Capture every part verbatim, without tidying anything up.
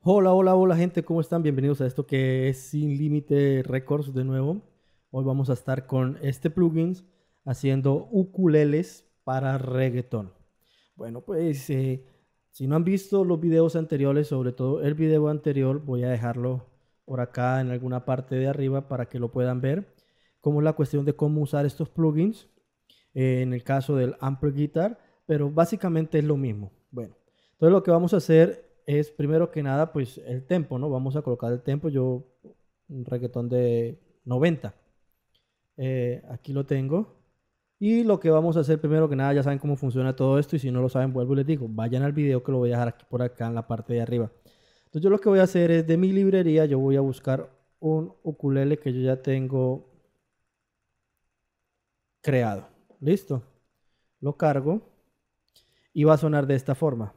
Hola, hola, hola gente, ¿cómo están? Bienvenidos a esto que es Sin Límite Records de nuevo. Hoy vamos a estar con este plugin haciendo ukuleles para reggaetón. Bueno, pues eh, si no han visto los videos anteriores, sobre todo el video anterior, voy a dejarlo por acá en alguna parte de arriba para que lo puedan ver. Cómo es la cuestión de cómo usar estos plugins eh, en el caso del Amp Guitar, pero básicamente es lo mismo. Bueno, entonces lo que vamos a hacer es primero que nada pues el tempo, ¿no? Vamos a colocar el tempo, yo un reggaetón de noventa. Eh, aquí lo tengo. Y lo que vamos a hacer primero que nada, ya saben cómo funciona todo esto y si no lo saben, vuelvo y les digo, vayan al video que lo voy a dejar aquí por acá en la parte de arriba. Entonces yo lo que voy a hacer es de mi librería, yo voy a buscar un ukulele que yo ya tengo creado. ¿Listo? Lo cargo y va a sonar de esta forma.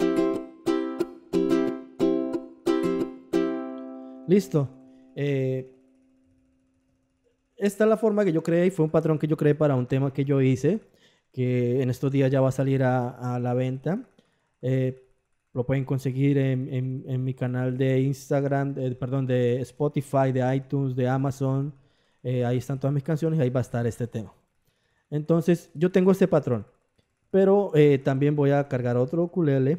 Listo. Eh, esta es la forma que yo creé y fue un patrón que yo creé para un tema que yo hice, que en estos días ya va a salir a, a la venta. Eh, lo pueden conseguir en, en- en mi canal de Instagram, de- perdón, de Spotify, de iTunes, de Amazon. Eh, ahí están todas mis canciones y ahí va a estar este tema. Entonces, yo tengo este patrón, pero eh, también voy a cargar otro ukulele.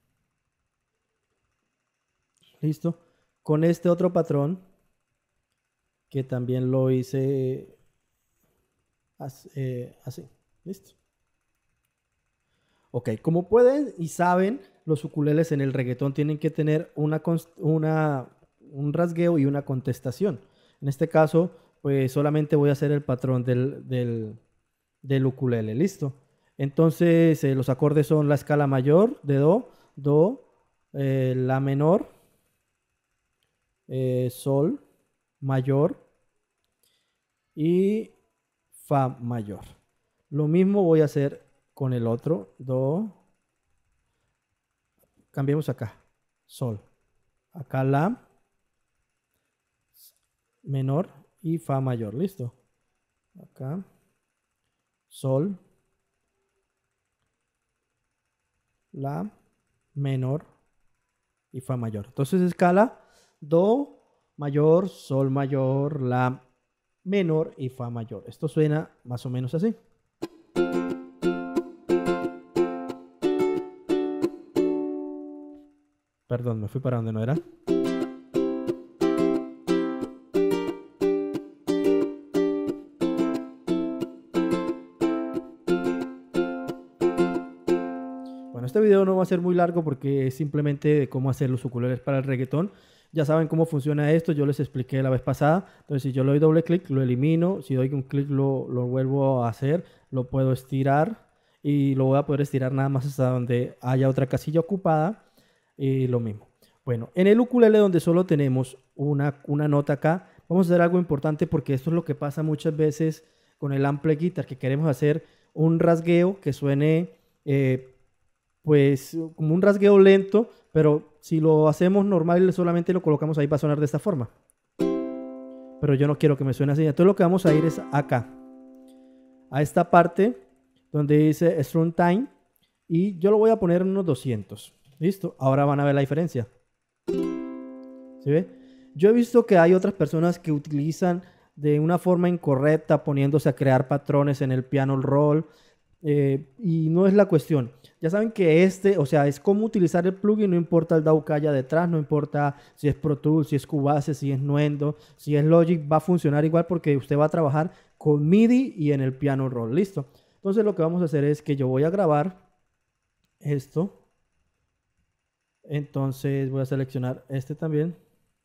Listo. Con este otro patrón, que también lo hice as- eh, así. Listo. Ok, como pueden y saben, los ukuleles en el reggaetón tienen que tener una, cons- una- un rasgueo y una contestación. En este caso, pues solamente voy a hacer el patrón del, del, del ukulele. Listo. Entonces, eh, los acordes son la escala mayor de do, do, eh, la menor, eh, sol, mayor y fa mayor. Lo mismo voy a hacer con el otro, do, cambiemos acá, sol, acá la menor y fa mayor, listo. Acá, sol, la menor y fa mayor. Entonces escala do mayor, sol mayor, la menor y fa mayor. Esto suena más o menos así. Perdón, me fui para donde no era. Bueno, este video no va a ser muy largo porque es simplemente de cómo hacer los ukuleles para el reggaetón. Ya saben cómo funciona esto, yo les expliqué la vez pasada. Entonces, si yo le doy doble clic, lo elimino. Si doy un clic, lo, lo vuelvo a hacer. Lo puedo estirar y lo voy a poder estirar nada más hasta donde haya otra casilla ocupada. Y lo mismo. Bueno, en el ukulele donde solo tenemos una, una nota acá, vamos a hacer algo importante porque esto es lo que pasa muchas veces con el ample guitar, que queremos hacer un rasgueo que suene... eh, pues como un rasgueo lento, pero si lo hacemos normal y solamente lo colocamos ahí va a sonar de esta forma. Pero yo no quiero que me suene así. Entonces lo que vamos a ir es acá, a esta parte donde dice Strong Time y yo lo voy a poner en unos doscientos. ¿Listo? Ahora van a ver la diferencia. ¿Sí ve? Yo he visto que hay otras personas que utilizan de una forma incorrecta poniéndose a crear patrones en el piano roll. Eh, y no es la cuestión. Ya saben que este, o sea, es cómo utilizar el plugin, no importa el D A W que haya detrás, no importa si es Pro Tools, si es Cubase, si es Nuendo, si es Logic, va a funcionar igual porque usted va a trabajar con MIDI y en el piano roll. Listo. Entonces lo que vamos a hacer es que yo voy a grabar esto. Entonces voy a seleccionar este también.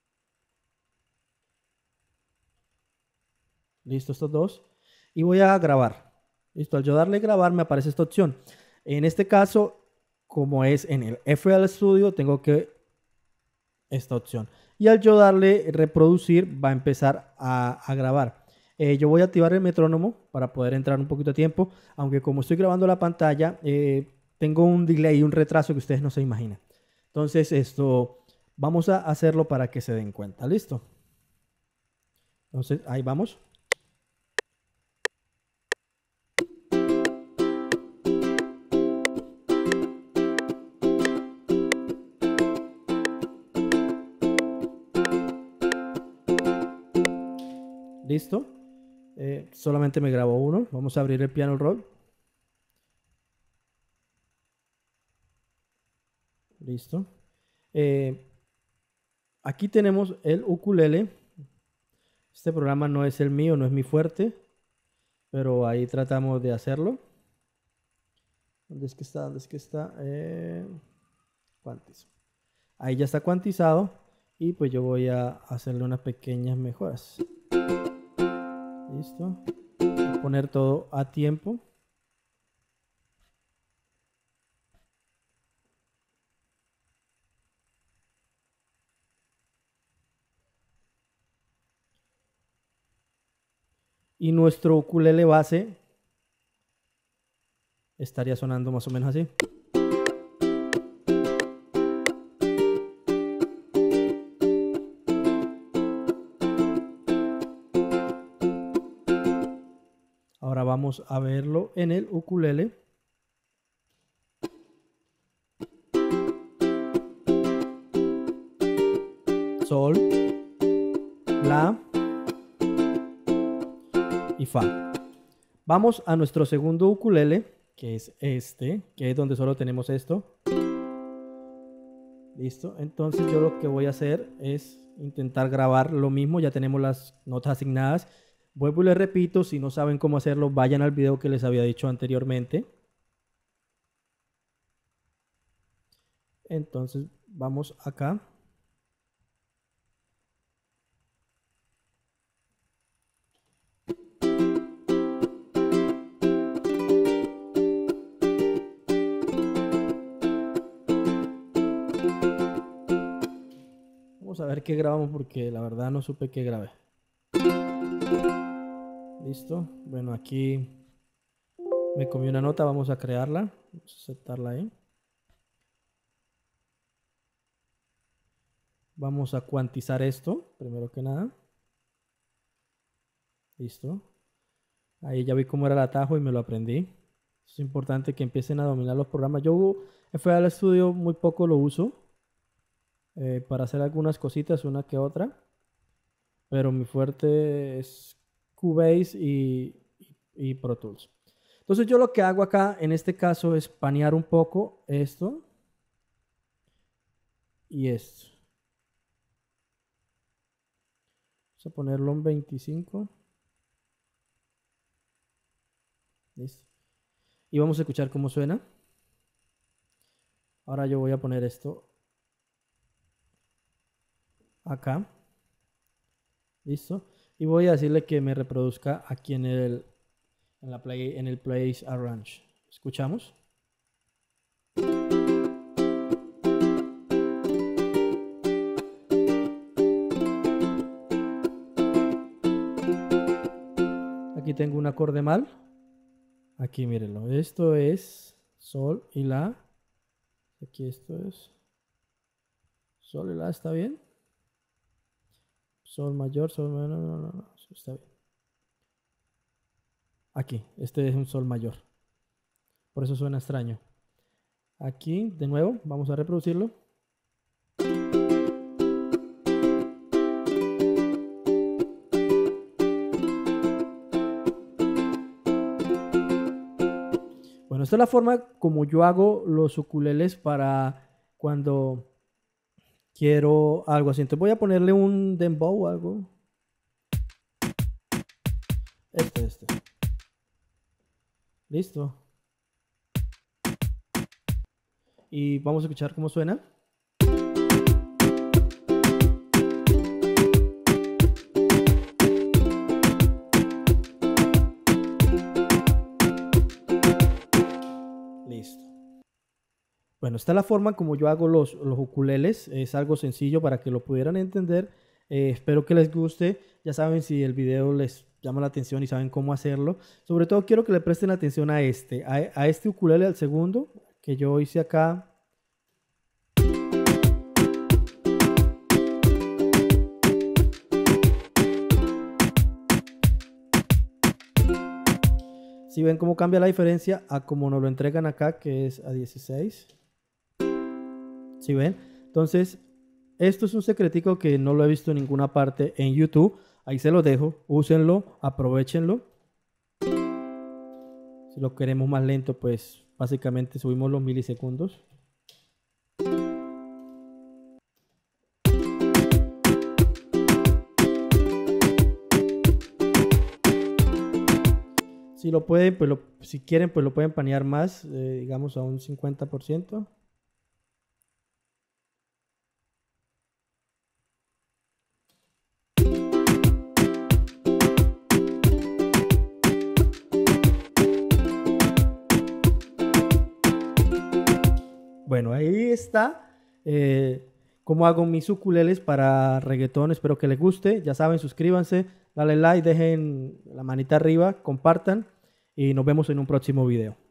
Listo, estos dos. Y voy a grabar. Listo, al yo darle grabar me aparece esta opción. En este caso, como es en el F L Studio, tengo que esta opción. Y al yo darle reproducir, va a empezar a, a grabar. Eh, yo voy a activar el metrónomo para poder entrar un poquito de tiempo, aunque como estoy grabando la pantalla, eh, tengo un delay, un retraso que ustedes no se imaginan. Entonces, esto vamos a hacerlo para que se den cuenta. ¿Listo? Entonces, ahí vamos. Listo. Eh, solamente me grabo uno. Vamos a abrir el piano roll. Listo. Eh, aquí tenemos el ukulele. Este programa no es el mío, no es mi fuerte, pero ahí tratamos de hacerlo. ¿Dónde es que está? ¿Dónde es que está? Eh, cuantizo. Ahí ya está cuantizado y pues yo voy a hacerle unas pequeñas mejoras. Listo. Voy a poner todo a tiempo. Y nuestro ukulele base estaría sonando más o menos así. Ahora vamos a verlo en el ukulele. Sol, la y fa. Vamos a nuestro segundo ukulele, que es este, que es donde solo tenemos esto. Listo. Entonces yo lo que voy a hacer es intentar grabar lo mismo. Ya tenemos las notas asignadas. Vuelvo y les repito, si no saben cómo hacerlo, vayan al video que les había dicho anteriormente. Entonces vamos acá. Vamos a ver qué grabamos porque la verdad no supe qué grabé. Listo. Bueno, aquí me comí una nota, vamos a crearla. Vamos a aceptarla ahí. Vamos a cuantizar esto, primero que nada. Listo. Ahí ya vi cómo era el atajo y me lo aprendí. Es importante que empiecen a dominar los programas. Yo F L Studio muy poco lo uso eh, para hacer algunas cositas, una que otra. Pero mi fuerte es Cubase y, y, y Pro Tools. Entonces yo lo que hago acá en este caso es panear un poco esto y esto. Vamos a ponerlo en veinticinco. Listo. Y vamos a escuchar cómo suena. Ahora yo voy a poner esto acá. Listo. Y voy a decirle que me reproduzca aquí en el en la play en el Place Arrange. Escuchamos. Aquí tengo un acorde mal. Aquí mírenlo. Esto es sol y la. Aquí esto es sol y la, ¿está bien? Sol mayor, sol menor, no, no, no, no, está bien. Aquí, este es un sol mayor. Por eso suena extraño. Aquí, de nuevo, vamos a reproducirlo. Bueno, esta es la forma como yo hago los ukuleles para cuando quiero algo así. Entonces voy a ponerle un dembow o algo. Este, este. Listo. Y vamos a escuchar cómo suena. Listo. Bueno, esta es la forma como yo hago los, los ukuleles. Es algo sencillo para que lo pudieran entender. Eh, espero que les guste. Ya saben, si el video les llama la atención y saben cómo hacerlo. Sobre todo quiero que le presten atención a este. A, a este ukulele, al segundo, que yo hice acá. Si ven cómo cambia la diferencia a como nos lo entregan acá, que es a dieciséis. Si ven, entonces esto es un secretico que no lo he visto en ninguna parte en YouTube, Ahí se los dejo, úsenlo, aprovechenlo. Si lo queremos más lento, pues básicamente subimos los milisegundos. Si lo pueden, pues lo, si quieren, pues lo pueden panear más, eh, digamos a un cincuenta por ciento. Bueno, ahí está. Eh, cómo hago mis ukuleles para reggaetón. Espero que les guste. Ya saben, suscríbanse, dale like, dejen la manita arriba, compartan y nos vemos en un próximo video.